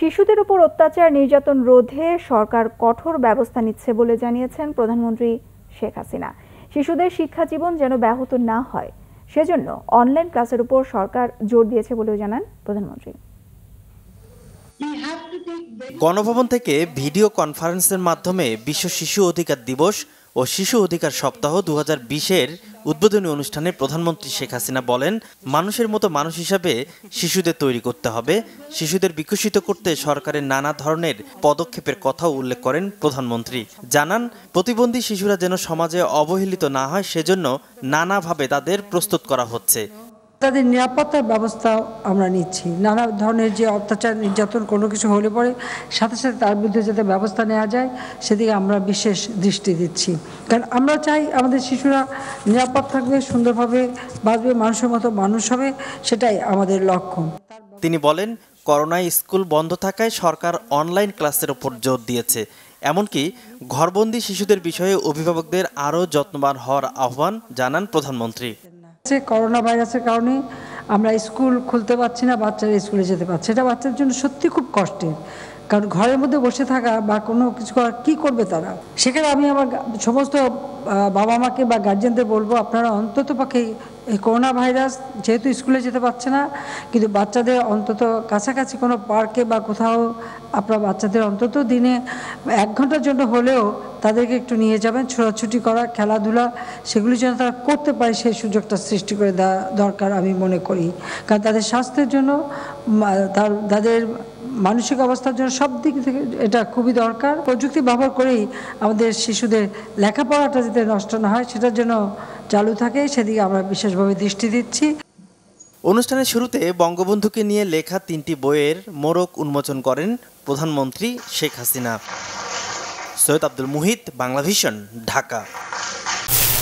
শিশুদের উপর অত্যাচার নির্যাতন রোধে সরকার কঠোর ব্যবস্থা নিচ্ছে বলে জানিয়েছেন প্রধানমন্ত্রী শেখ হাসিনা। শিশুদের শিক্ষা জীবন যেন ব্যাহত না হয় সেজন্য অনলাইন ক্লাসের উপর সরকার জোর দিয়েছে বলেও জানান প্রধানমন্ত্রী। গণভবন থেকে ভিডিও কনফারেন্সের মাধ্যমে বিশ্ব শিশু অধিকার দিবস ও শিশু অধিকার সপ্তাহ 2020-এর উদ্বোধনী অনুষ্ঠানে প্রধানমন্ত্রী শেখ হাসিনা বলেন, মানুষের মতো মানুষ হিসাবে শিশুদের তৈরি করতে হবে। শিশুদের বিকশিত করতে সরকারের নানা ধরনের পদক্ষেপের কথাও উল্লেখ করেন প্রধানমন্ত্রী। জানান, প্রতিবন্ধী শিশুরা যেন সমাজে অবহেলিত না হয় সেজন্য নানাভাবে তাদের প্রস্তুত করা হচ্ছে। তাদের নিরাপত্তার ব্যবস্থা আমরা নিচ্ছি। নানা ধরনের যে অত্যাচার নির্যাতন কোনো কিছু হলে পরে সাথে সাথে তার বিরুদ্ধে যাতে ব্যবস্থা নেওয়া যায় সেদিকে আমরা বিশেষ দৃষ্টি দিচ্ছি। কারণ আমরা চাই আমাদের শিশুরা নিরাপদ থাকবে, সুন্দরভাবে বাঁচবে, মানুষের মতো মানুষ হবে, সেটাই আমাদের লক্ষ্য। তিনি বলেন, করোনায় স্কুল বন্ধ থাকায় সরকার অনলাইন ক্লাসের ওপর জোর দিয়েছে। এমনকি ঘরবন্দি শিশুদের বিষয়ে অভিভাবকদের আরও যত্নবান হওয়ার আহ্বান জানান প্রধানমন্ত্রী। করোনা ভাইরাসের কারণে আমরা স্কুল খুলতে পারছি না, বাচ্চারা স্কুলে যেতে পারছে, এটা বাচ্চার জন্য সত্যি খুব কষ্টের। কারণ ঘরের মধ্যে বসে থাকা বা কোনো কিছু করা কী করবে তারা। সেখানে আমি আমার সমস্ত বাবা মাকে বা গার্জেনদের বলবো, আপনারা অন্তত পক্ষে এই করোনা ভাইরাস যেহেতু স্কুলে যেতে পারছে না, কিন্তু বাচ্চাদের অন্তত কাছাকাছি কোনো পার্কে বা কোথাও আপনার বাচ্চাদের অন্তত দিনে 1 ঘন্টার জন্য হলেও তাদেরকে একটু নিয়ে যাবেন। ছোটাছুটি করা, খেলাধুলা, সেগুলি যেন তারা করতে পারে সেই সুযোগটা সৃষ্টি করে দেওয়া দরকার আমি মনে করি। কারণ তাদের স্বাস্থ্যের জন্য, তাদের মানসিক অবস্থার জন্য সব দিক থেকে এটা খুবই দরকার। প্রযুক্তি ব্যবহার করেই আমাদের শিশুদের লেখাপড়াটা যাতে নষ্ট না হয় সেটার জন্য চালু থাকে, সেদিকে আমরা বিশেষভাবে দৃষ্টি দিচ্ছি। অনুষ্ঠানের শুরুতে বঙ্গবন্ধুকে নিয়ে লেখা 3টি বইয়ের মোড়ক উন্মোচন করেন প্রধানমন্ত্রী শেখ হাসিনা। সৈয়দ আব্দুল মুহিত, বাংলাভিশন, ঢাকা।